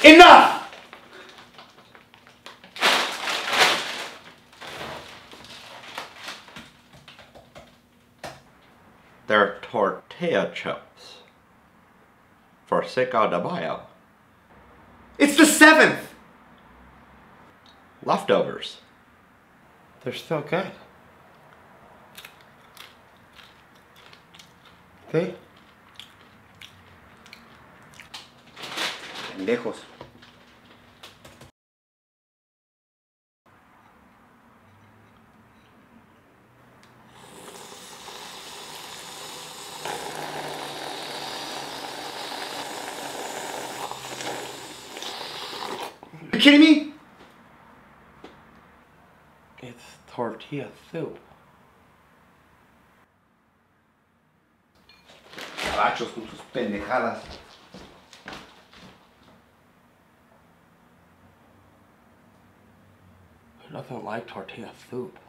Enough! They're tortilla chips for Cinco de Mayo. It's the 7th! Leftovers. They're still good. See? Pendejos. You kidding me? It's tortilla soup. Cabachos con sus pendejadas. Nothing like tortilla soup.